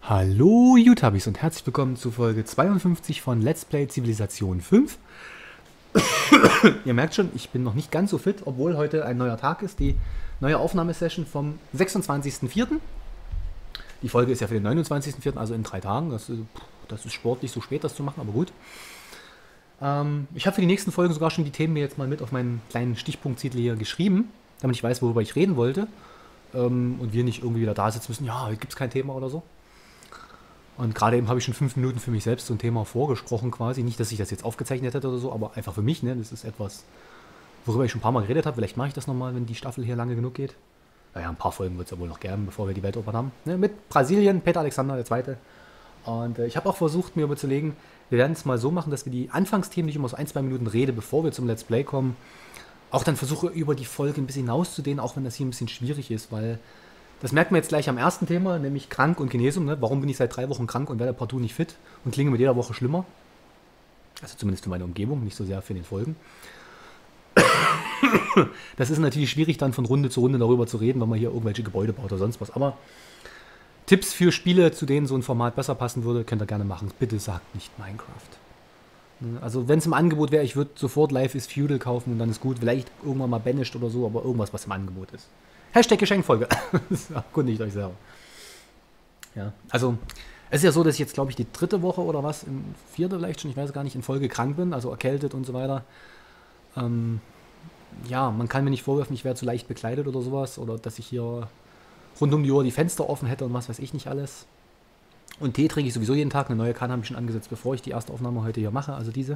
Hallo YouTubis und herzlich willkommen zu Folge 52 von Let's Play Zivilisation 5. Ihr merkt schon, ich bin noch nicht ganz so fit, obwohl heute ein neuer Tag ist, die neue Aufnahmesession vom 26.04. Die Folge ist ja für den 29.04., also in 3 Tagen. Das ist sportlich, so spät das zu machen, aber gut. Ich habe für die nächsten Folgen sogar schon die Themen mir jetzt mal mit auf meinen kleinen Stichpunktzettel hier geschrieben, damit ich weiß, worüber ich reden wollte. Und wir nicht irgendwie wieder da sitzen müssen, ja, heute gibt es kein Thema oder so. Und gerade eben habe ich schon 5 Minuten für mich selbst so ein Thema vorgesprochen quasi. Nicht, dass ich das jetzt aufgezeichnet hätte oder so, aber einfach für mich, ne? Das ist etwas, worüber ich schon ein paar Mal geredet habe. Vielleicht mache ich das nochmal, wenn die Staffel hier lange genug geht. Naja, ein paar Folgen wird es ja wohl noch geben, bevor wir die Weltopern haben. Ne? Mit Brasilien, Peter Alexander II. Und ich habe auch versucht, mir überzulegen, wir werden es mal so machen, dass wir die Anfangsthemen, die ich immer so 1-2 Minuten rede, bevor wir zum Let's Play kommen, auch dann versuche, über die Folge ein bisschen hinauszudehnen, auch wenn das hier ein bisschen schwierig ist, weil das merkt man jetzt gleich am ersten Thema, nämlich krank und Genesung. Ne? Warum bin ich seit 3 Wochen krank und werde partout nicht fit und klinge mit jeder Woche schlimmer? Also zumindest für meine Umgebung, nicht so sehr für den Folgen. Das ist natürlich schwierig, dann von Runde zu Runde darüber zu reden, wenn man hier irgendwelche Gebäude baut oder sonst was. Aber Tipps für Spiele, zu denen so ein Format besser passen würde, könnt ihr gerne machen. Bitte sagt nicht Minecraft. Also wenn es im Angebot wäre, ich würde sofort Life is Feudal kaufen und dann ist gut. Vielleicht irgendwann mal Banished oder so, aber irgendwas, was im Angebot ist. Hashtag Geschenkfolge. Erkundigt euch selber. Ja, also es ist ja so, dass ich jetzt, glaube ich, die 3. Woche oder was, in 4. vielleicht schon, ich weiß gar nicht, in Folge krank bin, also erkältet und so weiter. Ja, man kann mir nicht vorwerfen, ich wäre zu leicht bekleidet oder sowas oder dass ich hier rund um die Uhr die Fenster offen hätte und was weiß ich nicht alles. Und Tee trinke ich sowieso jeden Tag. Eine neue Kanne habe ich schon angesetzt, bevor ich die erste Aufnahme heute hier mache, also diese.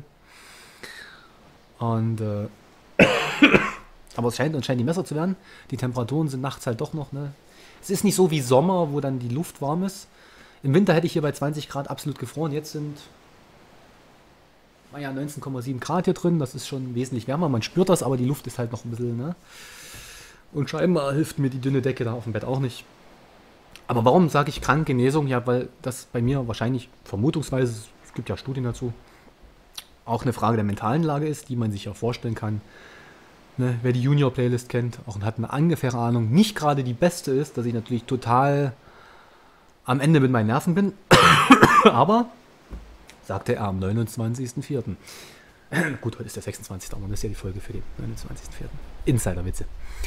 Und aber es scheint anscheinend nicht besser zu werden. Die Temperaturen sind nachts halt doch noch, ne? Es ist nicht so wie Sommer, wo dann die Luft warm ist. Im Winter hätte ich hier bei 20 Grad absolut gefroren. Jetzt sind, naja, 19,7 Grad hier drin. Das ist schon wesentlich wärmer. Man spürt das, aber die Luft ist halt noch ein bisschen, ne? Und scheinbar hilft mir die dünne Decke da auf dem Bett auch nicht. Aber warum sage ich krank, Genesung? Ja, weil das bei mir wahrscheinlich, vermutungsweise, es gibt ja Studien dazu, auch eine Frage der mentalen Lage ist, die man sich ja vorstellen kann. Ne, wer die Junior-Playlist kennt, auch hat eine ungefähre Ahnung, nicht gerade die beste ist, dass ich natürlich total am Ende mit meinen Nerven bin. Aber, sagte er am 29.04. Gut, heute ist der 26. Aber das ist ja die Folge für den 29.04. Insider-Witze.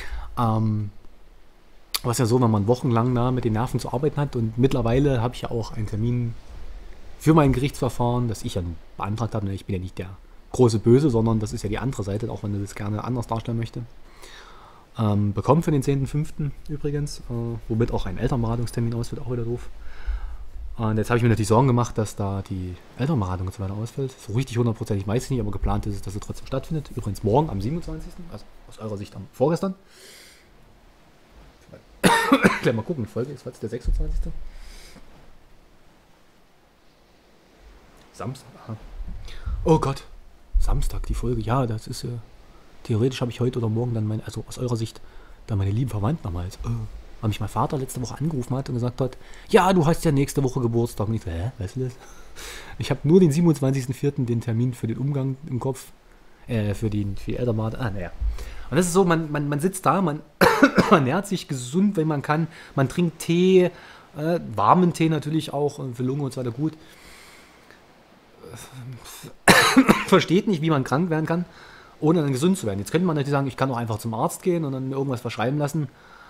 Was ja so, wenn man wochenlang da mit den Nerven zu arbeiten hat und mittlerweile habe ich ja auch einen Termin für mein Gerichtsverfahren, das ich ja beantragt habe. Ich bin ja nicht der große Böse, sondern das ist ja die andere Seite, auch wenn er das gerne anders darstellen möchte. Bekommen für den 10.05. übrigens, womit auch ein Elternberatungstermin ausfällt, auch wieder doof. Und jetzt habe ich mir natürlich Sorgen gemacht, dass da die Elternberatung und so weiter ausfällt. So richtig 100%ig weiß ich nicht, aber geplant ist es, dass sie trotzdem stattfindet. Übrigens morgen am 27., also aus eurer Sicht am vorgestern. Gleich mal gucken, Folge ist jetzt der 26. Samstag, aha. Oh Gott. Samstag, die Folge, ja, das ist theoretisch habe ich heute oder morgen dann also aus eurer Sicht, dann meine lieben Verwandten nochmal, weil mich mein Vater letzte Woche angerufen hat und gesagt hat, ja, du hast ja nächste Woche Geburtstag. Und ich so, weißt du das? Ich habe nur den 27.04. den Termin für den Umgang im Kopf, für die Elternberatung, naja. Und das ist so, man sitzt da, man ernährt sich gesund, wenn man kann, man trinkt Tee, warmen Tee natürlich auch, für Lunge und so weiter gut. Versteht nicht, wie man krank werden kann, ohne dann gesund zu werden. Jetzt könnte man natürlich sagen, ich kann auch einfach zum Arzt gehen und dann mir irgendwas verschreiben lassen.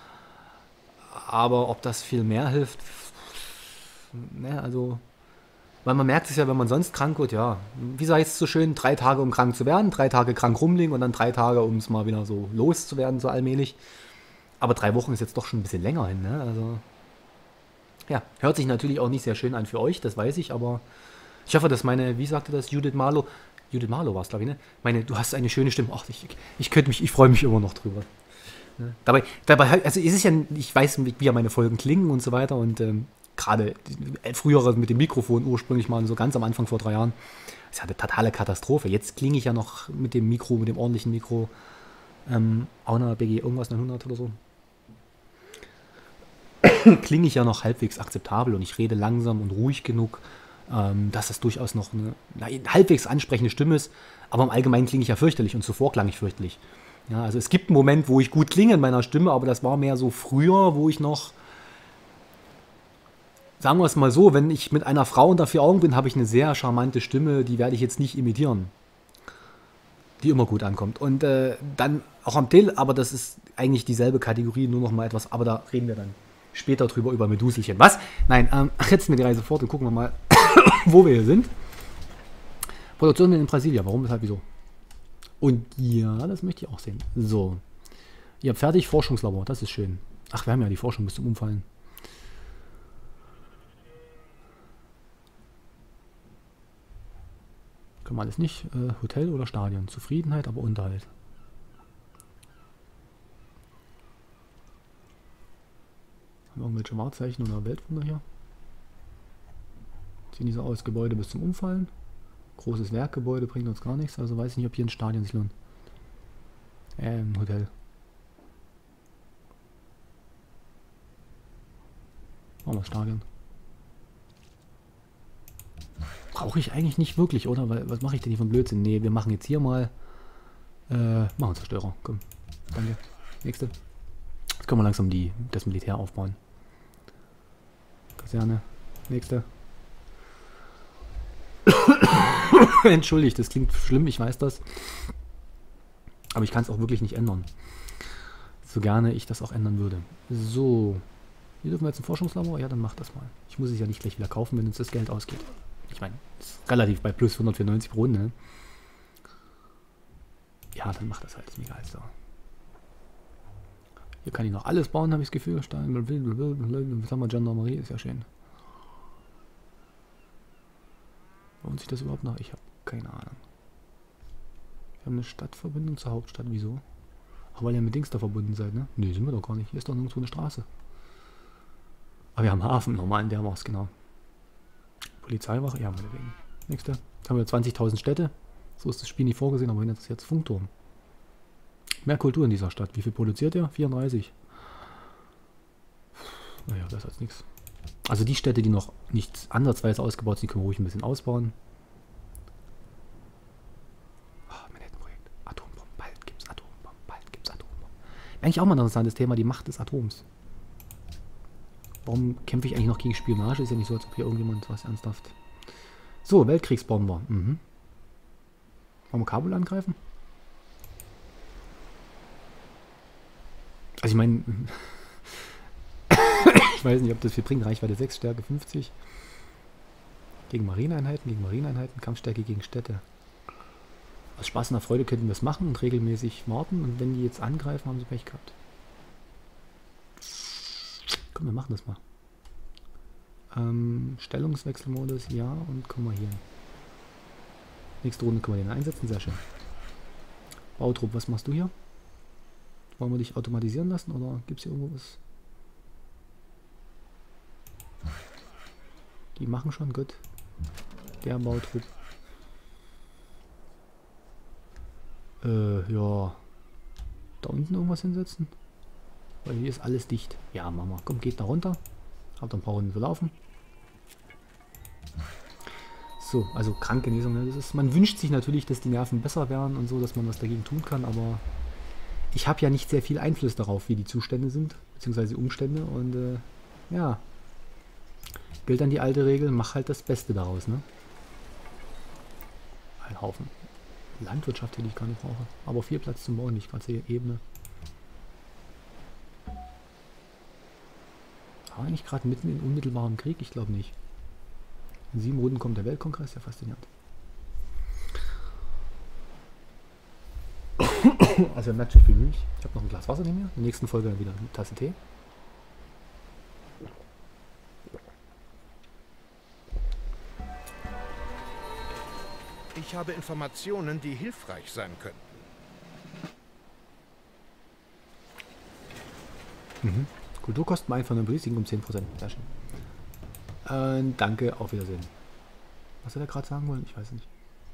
Aber ob das viel mehr hilft, ne, also, weil man merkt es ja, wenn man sonst krank wird, ja, wie sagt es so schön, 3 Tage, um krank zu werden, 3 Tage krank rumliegen und dann 3 Tage, um es mal wieder so loszuwerden, so allmählich. Aber 3 Wochen ist jetzt doch schon ein bisschen länger hin, ne, also, ja, hört sich natürlich auch nicht sehr schön an für euch, das weiß ich, aber ich hoffe, dass meine, wie sagte das, Judith Marlow war es, glaube ich, ne? Du hast eine schöne Stimme. Ach, ich freue mich immer noch drüber. Ne? Dabei, also es ist ja, ich weiß, wie ja meine Folgen klingen und so weiter und gerade früher mit dem Mikrofon ursprünglich mal so ganz am Anfang vor 3 Jahren, ist ja eine totale Katastrophe. Jetzt klinge ich ja noch mit dem Mikro, mit dem ordentlichen Mikro, Auna BG irgendwas 900 oder so. Klinge ich ja noch halbwegs akzeptabel und ich rede langsam und ruhig genug, dass das durchaus noch eine halbwegs ansprechende Stimme ist, aber im Allgemeinen klinge ich ja fürchterlich und zuvor klang ich fürchterlich. Ja, also es gibt einen Moment, wo ich gut klinge in meiner Stimme, aber das war mehr so früher, wo ich noch sagen wir es mal so, wenn ich mit einer Frau unter vier Augen bin, habe ich eine sehr charmante Stimme, die werde ich jetzt nicht imitieren. Die immer gut ankommt. Und dann auch am Till, aber das ist eigentlich dieselbe Kategorie, nur noch mal etwas, aber da reden wir dann später drüber, über Meduselchen. Was? Nein, setzen wir die Reise fort und gucken wir mal, wo wir hier sind. Produktion in Brasilia, warum, weshalb, wieso? Und ja, das möchte ich auch sehen. So, ihr habt fertig, Forschungslabor, das ist schön. Ach, wir haben ja die Forschung bis zum Umfallen. Können wir alles nicht. Hotel oder Stadion. Zufriedenheit, aber Unterhalt. Haben wir irgendwelche Wahrzeichen oder Weltwunder hier? Sehen die so aus. Gebäude bis zum Umfallen. Großes Werkgebäude bringt uns gar nichts. Also weiß ich nicht, ob hier ein Stadion sich lohnt. Ein Hotel. Machen wir das Stadion. Brauche ich eigentlich nicht wirklich, oder? Weil, was mache ich denn hier von Blödsinn? Nee, wir machen jetzt hier mal... machen Zerstörer. Komm. Danke. Nächste. Jetzt können wir langsam das Militär aufbauen. Kaserne. Nächste. Entschuldigt, das klingt schlimm, ich weiß das. Aber ich kann es auch wirklich nicht ändern. So gerne ich das auch ändern würde. So. Hier dürfen wir jetzt ein Forschungslabor? Ja, dann mach das mal. Ich muss es ja nicht gleich wieder kaufen, wenn uns das Geld ausgeht. Ich meine, ist relativ bei plus 194 pro Runde. Ne? Ja, dann macht das halt. Ist mir egal. So. Hier kann ich noch alles bauen, habe ich das Gefühl. Stein, was haben wir? Gendarmerie, ist ja schön. Lohnt sich das überhaupt noch? Ich habe keine Ahnung. Wir haben eine Stadtverbindung zur Hauptstadt. Wieso? Ach, weil ihr mit Dings da verbunden seid, ne? Ne, sind wir doch gar nicht. Hier ist doch nirgendwo eine Straße. Aber wir haben Hafen, normal in der Maus, genau. Polizeiwache, ja, meinetwegen. Nächste. Haben wir 20.000 Städte. So ist das Spiel nicht vorgesehen, aber jetzt ist jetzt Funkturm. Mehr Kultur in dieser Stadt. Wie viel produziert ihr? 34. Naja, das ist nichts. Also die Städte, die noch nicht ansatzweise ausgebaut sind, die können wir ruhig ein bisschen ausbauen. Oh, Manhattan-Projekt. Atombomben. Bald gibt's Atombomben. Bald gibt's Atombomben. Eigentlich auch mal ein interessantes Thema, die Macht des Atoms. Warum kämpfe ich eigentlich noch gegen Spionage? Ist ja nicht so, als ob hier irgendjemand was ernsthaft... So, Weltkriegsbomber. Mhm. Wollen wir Kabul angreifen? Also ich meine... ich weiß nicht, ob das viel bringt. Reichweite 6, Stärke 50. Gegen Marineeinheiten, Kampfstärke gegen Städte. Aus Spaß und der Freude könnten wir es machen und regelmäßig warten. Und wenn die jetzt angreifen, haben sie Pech gehabt. Komm, wir machen das mal. Stellungswechselmodus, ja, und kommen wir hier. Nächste Runde können wir den einsetzen, sehr schön. Bautrupp, was machst du hier? Wollen wir dich automatisieren lassen oder gibt es hier irgendwo was? Die machen schon, gut. Der Bautrupp. Ja. Da unten irgendwas hinsetzen? Weil hier ist alles dicht. Ja, Mama, komm, geht da runter. Habt ein paar Runden zu laufen. So, also Krankgenesung. Ne? Das ist, man wünscht sich natürlich, dass die Nerven besser werden und so, dass man was dagegen tun kann, aber ich habe ja nicht sehr viel Einfluss darauf, wie die Zustände sind, beziehungsweise die Umstände und ja, gilt dann die alte Regel, mach halt das Beste daraus, ne? Ein Haufen Landwirtschaft, die ich gar nicht brauche, aber viel Platz zum Bauen, die ich gerade sehe, Ebene. War eigentlich gerade mitten in unmittelbarem Krieg? Ich glaube nicht. In 7 Runden kommt der Weltkongress, ja faszinierend. Also merkt schon, ich bin Milch. Ich habe noch ein Glas Wasser neben mir. In der nächsten Folge wieder eine Tasse Tee. Ich habe Informationen, die hilfreich sein könnten. Mhm. Kulturkosten einfach eine Berichtigung um 10%. Sehr schön. Danke, auf Wiedersehen. Was hat er gerade sagen wollen? Ich weiß nicht.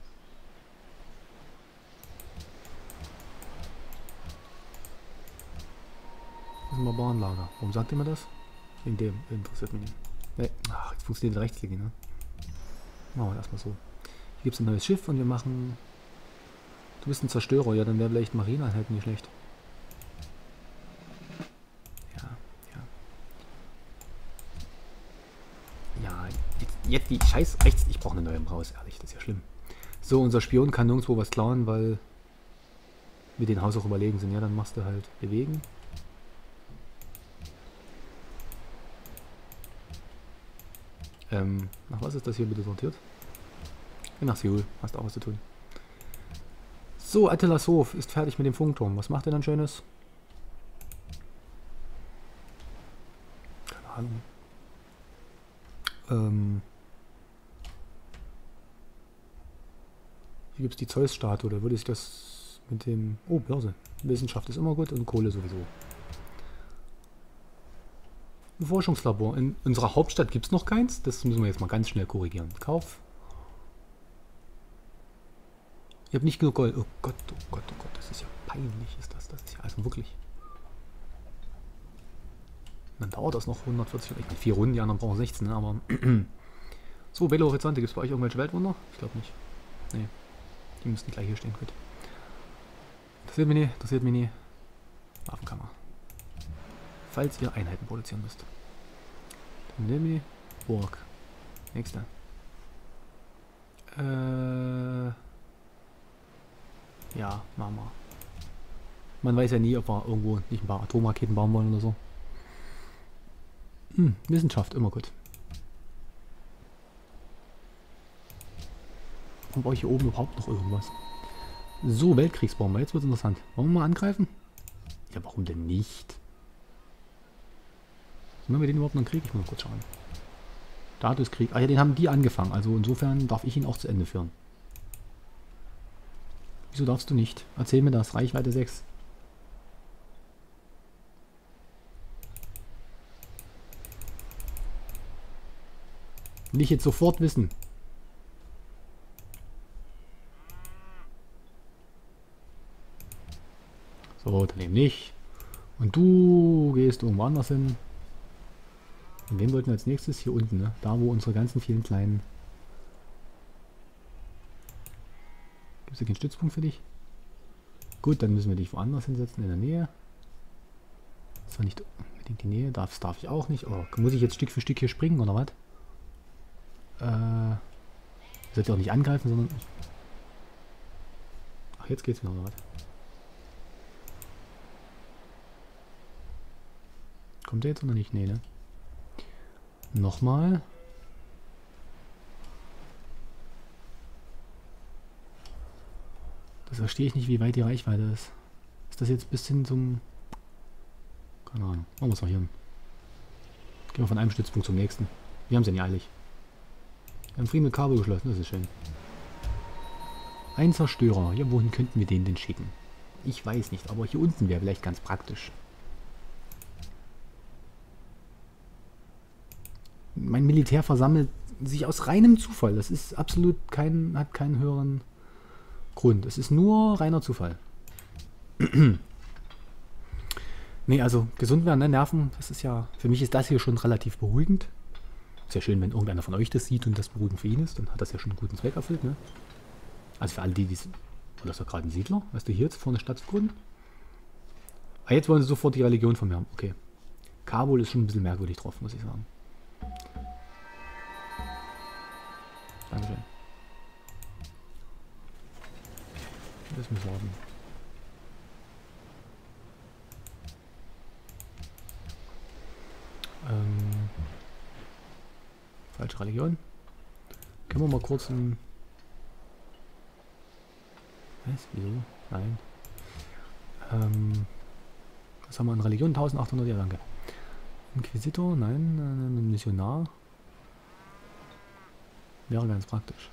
Das ist ein Barbarenlager. Warum sagt ihr mir das? Wegen dem. Interessiert mich nicht. Nee. Ach, jetzt funktioniert der Rechtsklick, ne? Machen wir erstmal so. Hier gibt es ein neues Schiff und wir machen... Du bist ein Zerstörer. Ja, dann wäre vielleicht Marineeinheit nicht schlecht. Ja, jetzt die Scheiß rechts. Ich brauche eine neue raus, ehrlich, das ist ja schlimm. So, unser Spion kann nirgendwo was klauen, weil wir den Haus auch überlegen sind. Ja, dann machst du halt bewegen. Nach was ist das hier bitte sortiert? Nach Seoul, hast auch was zu tun. So, Attilas Hof ist fertig mit dem Funkturm. Was macht er dann Schönes? Keine Ahnung. Hier gibt es die Zeus-Statue. Da würde ich das mit dem... Oh, Börse. Wissenschaft ist immer gut und Kohle sowieso. Ein Forschungslabor. In unserer Hauptstadt gibt es noch keins. Das müssen wir jetzt mal ganz schnell korrigieren. Kauf. Ich habe nicht genug Gold. Oh Gott, oh Gott, oh Gott. Das ist ja peinlich, ist das. Das ist ja also wirklich... Dann dauert das noch 140... Ich meine, 4 Runden, die anderen brauchen 16, ne? Aber... So, Belo Horizonte. Gibt es bei euch irgendwelche Weltwunder? Ich glaube nicht. Nee. Die müssten gleich hier stehen. Gut. Interessiert mich nie. Interessiert mich nie. Waffenkammer. Falls ihr Einheiten produzieren müsst. Nemi. Burg. Nächste. Ja, machen wir. Man weiß ja nie, ob wir irgendwo nicht ein paar Atomraketen bauen wollen oder so. Wissenschaft, immer gut. Und brauche ich hier oben überhaupt noch irgendwas? So, Weltkriegsbomber, jetzt wird es interessant. Wollen wir mal angreifen? Ja, warum denn nicht? Sind wir den überhaupt noch im Krieg? Ich muss mal kurz schauen. Statuskrieg. Ah ja, den haben die angefangen. Also insofern darf ich ihn auch zu Ende führen. Wieso darfst du nicht? Erzähl mir das. Reichweite 6. Will ich jetzt sofort wissen. So, dann eben nicht. Und du gehst irgendwo anders hin. Und wen wollten wir als nächstes? Hier unten, ne? Da, wo unsere ganzen vielen kleinen... Gibt es hier keinen Stützpunkt für dich? Gut, dann müssen wir dich woanders hinsetzen, in der Nähe. Das war nicht unbedingt die Nähe. Darf ich auch nicht. Oh, muss ich jetzt Stück für Stück hier springen, oder was? Ich sollte auch nicht angreifen, sondern... Ach, jetzt geht's wieder, oder was? Kommt der jetzt oder nicht? Nee, ne? Nochmal. Das verstehe ich nicht, wie weit die Reichweite ist. Ist das jetzt bis hin zum... Keine Ahnung. Machen wir es mal hier. Gehen wir von einem Stützpunkt zum nächsten. Wir haben es ja nicht eilig. Wir haben Frieden mit Kabel geschlossen, das ist schön. Ein Zerstörer. Ja, wohin könnten wir den denn schicken? Ich weiß nicht, aber hier unten wäre vielleicht ganz praktisch. Mein Militär versammelt sich aus reinem Zufall. Das ist absolut hat keinen höheren Grund. Es ist nur reiner Zufall. Nee, also gesund werden, ne? Nerven, das ist ja, für mich ist das hier schon relativ beruhigend. Ist ja schön, wenn irgendeiner von euch das sieht und das beruhigend für ihn ist, dann hat das ja schon einen guten Zweck erfüllt, ne? Also für alle die, oder ist doch gerade ein Siedler? Weißt du, hier jetzt vor eine Stadt zu gründen? Ah, jetzt wollen sie sofort die Religion von mir haben. Okay. Kabul ist schon ein bisschen merkwürdig drauf, muss ich sagen. Dankeschön. Das müssen wir warten. Falsche Religion. Können wir mal kurz ein... Was? Wieso? Nein. Was haben wir an Religion? 1800, ja danke. Inquisitor? Nein. Missionar? Wäre ganz praktisch.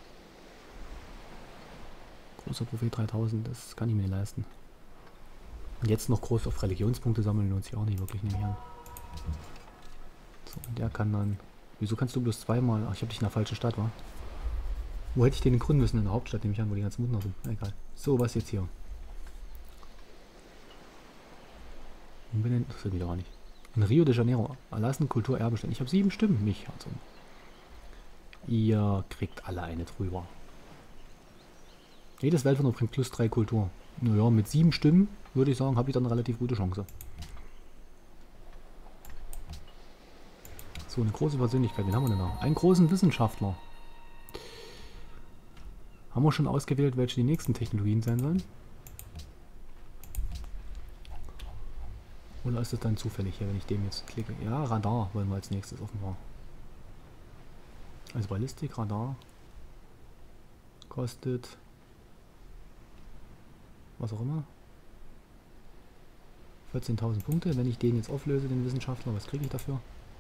Großer Prophet 3000, das kann ich mir nicht leisten. Und jetzt noch groß auf Religionspunkte sammeln lohnt sich auch nicht wirklich, nehme ich an. So, und der kann dann... Wieso kannst du bloß zweimal... Ach, ich habe dich in der falschen Stadt, wa? Wo hätte ich den gründen müssen? In der Hauptstadt, nehme ich an, wo die ganzen Wunder sind. Na, egal. So, was jetzt hier? Das wird wieder gar nicht. In Rio de Janeiro. Erlassen Kulturerbestand. Ich habe 7 Stimmen. Mich, also. Ihr kriegt alle eine drüber. Jedes Weltwunder bringt plus 3 Kultur. Naja, mit 7 Stimmen würde ich sagen, habe ich dann eine relativ gute Chance. So, eine große Persönlichkeit. Wen haben wir denn da? Einen großen Wissenschaftler. Haben wir schon ausgewählt, welche die nächsten Technologien sein sollen? Oder ist es dann zufällig hier, wenn ich dem jetzt klicke? Ja, Radar wollen wir als nächstes offenbar. Also Ballistik, Radar. Kostet... was auch immer. 14.000 Punkte. Wenn ich den jetzt auflöse, den Wissenschaftler, was kriege ich dafür?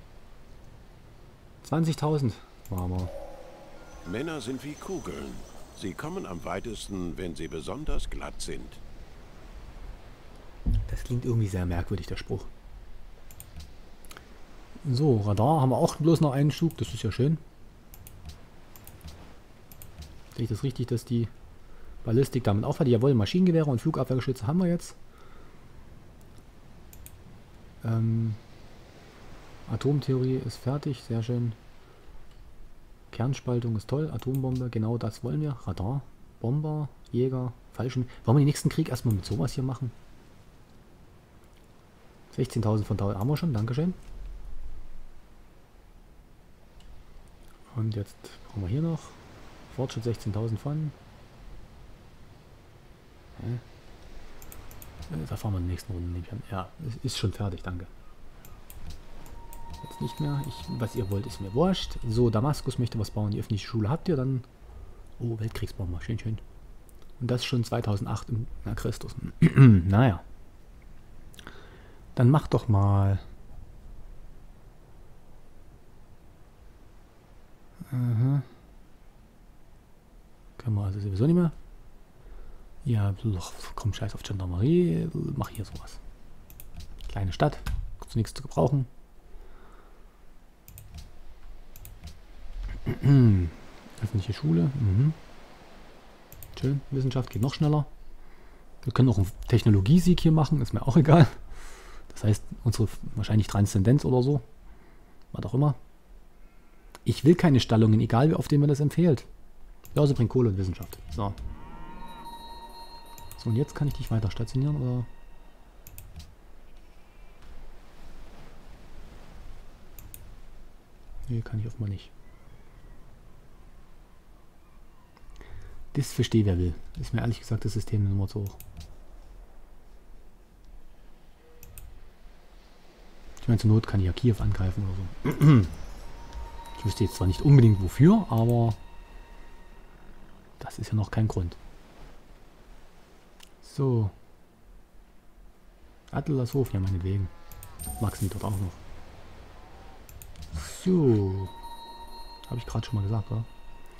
20.000. Aber Männer sind wie Kugeln. Sie kommen am weitesten, wenn sie besonders glatt sind. das klingt irgendwie sehr merkwürdig, der Spruch. So, Radar haben wir auch bloß noch einen Schub. Das ist ja schön. Sehe ich das richtig, dass die Ballistik damit aufhört? Jawohl, Maschinengewehre und Flugabwehrgeschütze haben wir jetzt. Atomtheorie ist fertig, sehr schön. Kernspaltung ist toll, Atombombe, genau das wollen wir. Radar, Bomber, Jäger, Fallschirm. Wollen wir den nächsten Krieg erstmal mit sowas hier machen? 16.000 von da haben wir schon, dankeschön. Und jetzt brauchen wir hier noch Fortschritt 16.000 von. Da fahren wir in der nächsten Runde nicht an. Ja, ist schon fertig, danke. Jetzt nicht mehr. Was ihr wollt, ist mir wurscht. So, Damaskus möchte was bauen. Die öffentliche Schule habt ihr dann. Oh, Weltkriegsbomber. Schön, schön. Und das schon 2008 nach Christus. Naja. Dann mach doch mal. Aha. Können wir also sowieso nicht mehr. Ja, komm, scheiß auf Gendarmerie. Mach hier sowas. Kleine Stadt. Zu nichts zu gebrauchen. Öffentliche Schule. Schön. Wissenschaft geht noch schneller. Wir können auch einen Technologiesieg hier machen. Ist mir auch egal. Das heißt, unsere wahrscheinlich Transzendenz oder so. Was auch immer. Ich will keine Stallungen, egal wie oft mir das empfiehlt. Börse bringt Kohle und Wissenschaft. So. So, und jetzt kann ich dich weiter stationieren, oder? Nee, kann ich offenbar nicht. Das verstehe wer will. Ist mir ehrlich gesagt das System Nummer zu hoch. Ich meine, zur Not kann ich ja Kiew angreifen oder so. Ich wüsste jetzt zwar nicht unbedingt wofür, aber das ist ja noch kein Grund. So. Adlershof, ja meinetwegen. Maxen dort auch noch. So. Habe ich gerade schon mal gesagt, oder?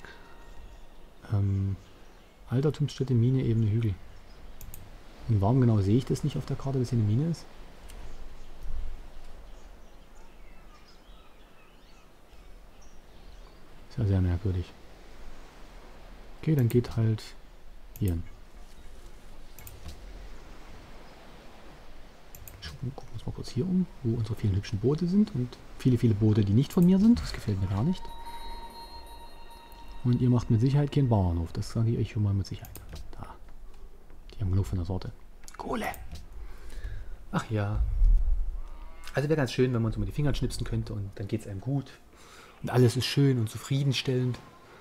Altertumsstätte, Mine, Ebene, Hügel. Und warum genau sehe ich das nicht auf der Karte, dass hier eine Mine ist? Ist ja sehr merkwürdig. Okay, dann geht halt hier hin. Gucken wir uns mal kurz hier um, wo unsere vielen hübschen Boote sind. Und viele, viele Boote, die nicht von mir sind. Das gefällt mir gar nicht. Und ihr macht mit Sicherheit keinen Bauernhof. Das sage ich euch schon mal mit Sicherheit. Da. Die haben genug von der Sorte. Kohle. Ach ja. Also wäre ganz schön, wenn man so mit den Fingern schnipsen könnte und dann geht es einem gut. Und alles ist schön und zufriedenstellend.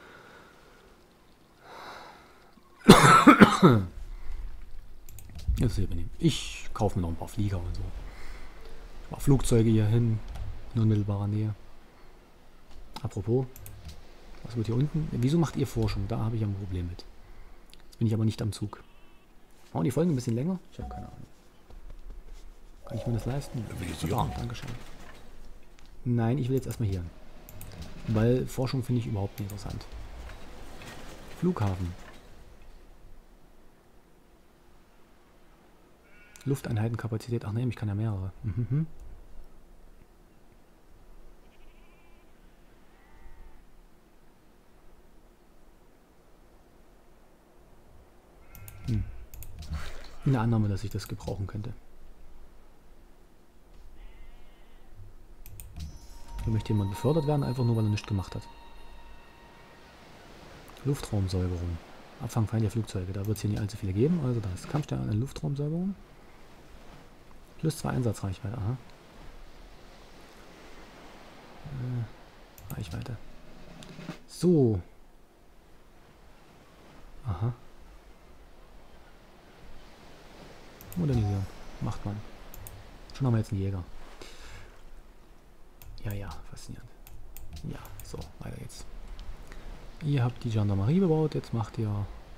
Das ist übernehmen. Ich kaufe mir noch ein paar Flieger und so. Ein paar Flugzeuge hier hin. In unmittelbarer Nähe. Apropos. Was wird hier unten? Wieso macht ihr Forschung? Da habe ich ein Problem mit. Jetzt bin ich aber nicht am Zug. Machen die Folgen ein bisschen länger? Ich habe keine Ahnung. Kann ich mir das leisten? Ja, dankeschön. Nein, ich will jetzt erstmal hier. Weil Forschung finde ich überhaupt nicht interessant. Flughafen. Lufteinheitenkapazität. Ach nee, ich kann ja mehrere. Eine Annahme, dass ich das gebrauchen könnte. Hier möchte jemand befördert werden, einfach nur weil er nichts gemacht hat. Luftraumsäuberung. Abfang feindlicher Flugzeuge. Da wird es hier nicht allzu viele geben. Also da ist Kampfstern eine Luftraumsäuberung. Plus 2 Einsatzreichweite. Aha. Reichweite. So. Aha. Modernisieren. Macht man. Schon haben wir jetzt einen Jäger. Ja, ja, faszinierend. Ja, so, weiter geht's. Ihr habt die Gendarmerie bebaut, jetzt macht ihr...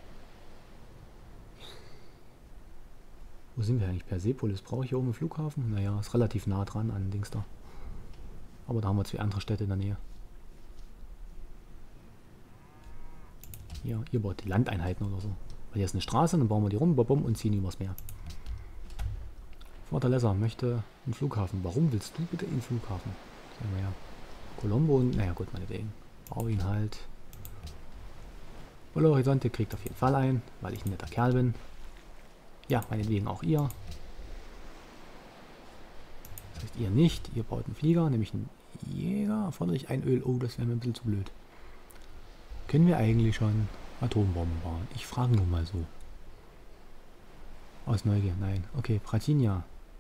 Wo sind wir eigentlich? Persepolis. Brauche ich hier oben einen Flughafen? Naja, ist relativ nah dran an Dings da. Aber da haben wir 2 andere Städte in der Nähe. Hier, ihr baut die Landeinheiten oder so. Weil hier ist eine Straße, dann bauen wir die rum, bom, und ziehen übers Meer. Vater Lesser möchte einen Flughafen. Warum willst du bitte einen Flughafen? Sagen wir ja. Colombo und... Naja gut, meinetwegen. Bau ihn halt. Belo Horizonte kriegt auf jeden Fall ein, weil ich ein netter Kerl bin. Ja, meinetwegen auch ihr. Das heißt ihr nicht. Ihr baut einen Flieger, nämlich einen Jäger. Fordere ich ein Öl. Oh, das wäre mir ein bisschen zu blöd. Können wir eigentlich schon Atombomben bauen? Ich frage nur mal so. Aus Neugier, nein. Okay, Pratinia.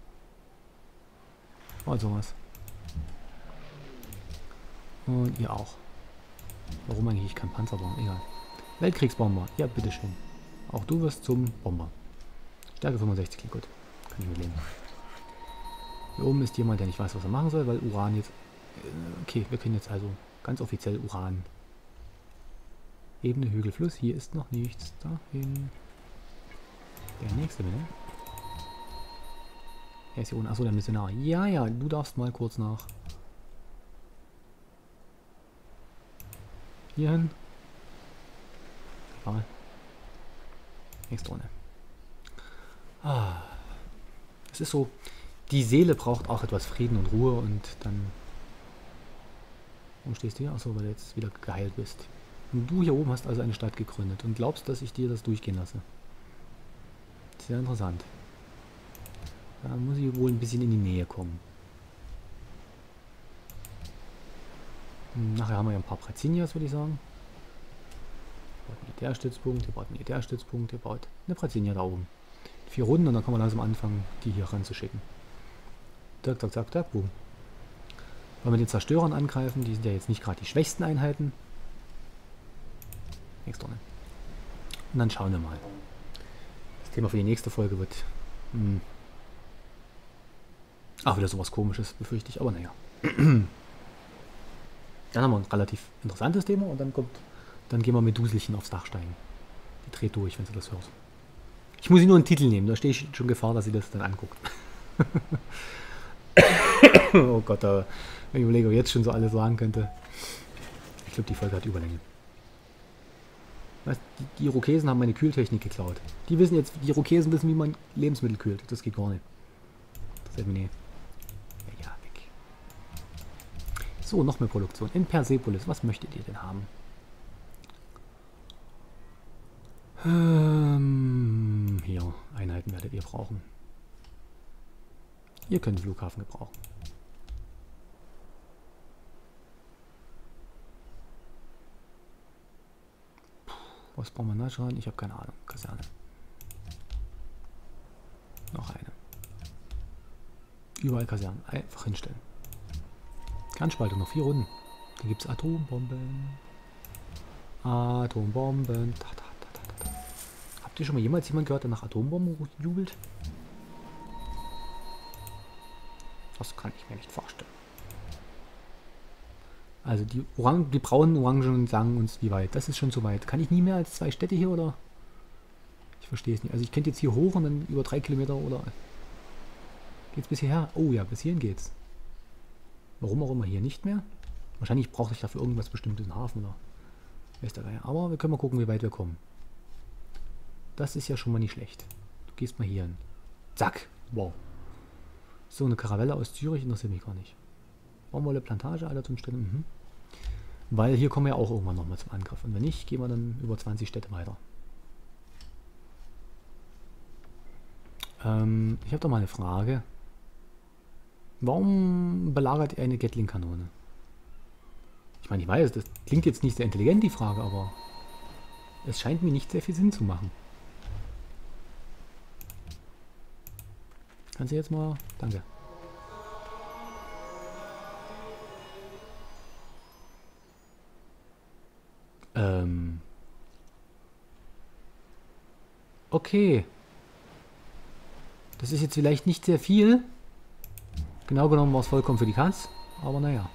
Baut sowas. Und ihr auch. Warum eigentlich? Ich kann Panzer bauen. Egal. Weltkriegsbomber. Ja, bitteschön. Auch du wirst zum Bomber. Stärke 65, gut. Kann ich mitleben. Hier oben ist jemand, der nicht weiß, was er machen soll, weil Uran jetzt... Okay, wir können jetzt also ganz offiziell Uran... Ebene, Hügel, Fluss. Hier ist noch nichts. Dahin. Der nächste, bitte. Er ist hier unten. Achso, der Missionar. Ja, ja, du darfst mal kurz nach... Hierhin. Ja. Nächste Runde. Ah. Es ist so, die Seele braucht auch etwas Frieden und Ruhe und dann... Warum stehst du hier? Achso, weil du jetzt wieder geheilt bist. Und du hier oben hast also eine Stadt gegründet und glaubst, dass ich dir das durchgehen lasse. Sehr interessant. Da muss ich wohl ein bisschen in die Nähe kommen. Nachher haben wir ja ein paar Prazinias, würde ich sagen. Ihr baut Militärstützpunkt, ihr baut Militärstützpunkt, ihr baut eine Prazinia da oben. 4 Runden und dann kann man langsam anfangen, die hier ranzuschicken. Zack, zack, zack, zack, boom. Weil wir den Zerstörern angreifen, die sind ja jetzt nicht gerade die schwächsten Einheiten. Nächste Runde. Und dann schauen wir mal. Das Thema für die nächste Folge wird... Ach, wieder sowas Komisches, befürchte ich, aber naja. Dann haben wir ein relativ interessantes Thema und dann gehen wir mit Duselchen aufs Dach steigen. Die dreht durch, wenn sie das hört. Ich muss sie nur einen Titel nehmen, da stehe ich schon Gefahr, dass sie das dann anguckt. Oh Gott, wenn ich überlege, ob ich jetzt schon so alles sagen könnte. Ich glaube, die Folge hat Überlänge. Weißt, die Irokesen haben meine Kühltechnik geklaut. Die Irokesen wissen, wie man Lebensmittel kühlt. Das geht gar nicht. Das hält mir nicht. Ja, weg. So, noch mehr Produktion. In Persepolis, was möchtet ihr denn haben? Hier, Einheiten werdet ihr brauchen. Ihr könnt den Flughafen gebrauchen. Was brauchen wir nachschauen? Ich habe keine Ahnung. Kaserne. Noch eine. Überall Kasernen. Einfach hinstellen. Kernspaltung, noch 4 Runden. Dann gibt es Atombomben. Atombomben. Da, da, da, da, da. Habt ihr schon mal jemals jemand gehört, der nach Atombomben jubelt? Das kann ich mir nicht vorstellen. Also die braunen Orangen sagen uns wie weit. Das ist schon zu weit. Kann ich nie mehr als 2 Städte hier oder? Ich verstehe es nicht. Also ich könnte jetzt hier hoch und dann über 3 Kilometer oder... Geht's bis hierher? Oh ja, bis hierhin geht's. Warum auch immer hier nicht mehr? Wahrscheinlich brauche ich dafür irgendwas Bestimmtes, einen Hafen oder... Weiß der Geier. Aber wir können mal gucken, wie weit wir kommen. Das ist ja schon mal nicht schlecht. Du gehst mal hier hin. Zack. Wow. So, eine Karavelle aus Zürich interessiert mich gar nicht. Baumwolle, Plantage, alle zum Stellen. Weil hier kommen wir auch irgendwann nochmal zum Angriff. Und wenn nicht, gehen wir dann über 20 Städte weiter. Ich habe da mal eine Frage. Warum belagert ihr eine Gatling-Kanone? Ich meine, ich weiß, das klingt jetzt nicht sehr intelligent, die Frage, aber es scheint mir nicht sehr viel Sinn zu machen. Kannst du jetzt mal... Danke. Okay. Das ist jetzt vielleicht nicht sehr viel. Genau genommen war es vollkommen für die Katz. Aber naja.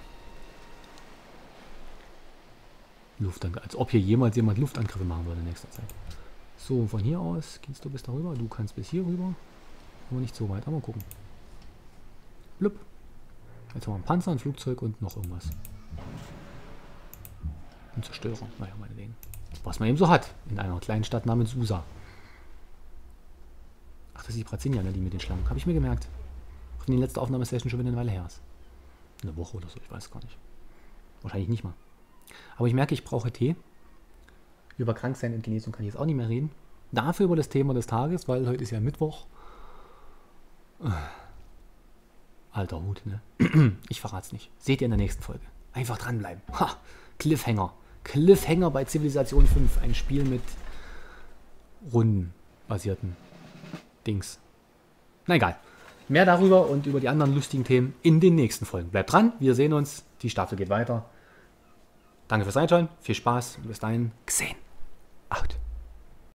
Luftangriffe. Als ob hier jemals jemand Luftangriffe machen würde in nächster Zeit. So, von hier aus gehst du bis darüber. Du kannst bis hier rüber. Aber nicht so weit. Aber mal gucken. Blub. Jetzt haben wir einen Panzer, ein Flugzeug und noch irgendwas. Ein Zerstörer. Naja, meinetwegen. Was man eben so hat. In einer kleinen Stadt namens Susa. Ach, das ist die Brazinia, ne, die mit den Schlangen. Habe ich mir gemerkt. Auch wenn die letzte Aufnahmesession schon wieder eine Weile her ist. Eine Woche oder so, ich weiß gar nicht. Wahrscheinlich nicht mal. Aber ich merke, ich brauche Tee. Über Kranksein und Genesung kann ich jetzt auch nicht mehr reden. Dafür über das Thema des Tages, weil heute ist ja Mittwoch. Alter Hut, ne? Ich verrate es nicht. Seht ihr in der nächsten Folge. Einfach dranbleiben. Ha! Cliffhanger. Cliffhanger bei Zivilisation 5. Ein Spiel mit rundenbasierten Dings. Na egal. Mehr darüber und über die anderen lustigen Themen in den nächsten Folgen. Bleibt dran, wir sehen uns. Die Staffel geht weiter. Danke fürs Reinschauen, viel Spaß und bis dahin, gesehen. Out.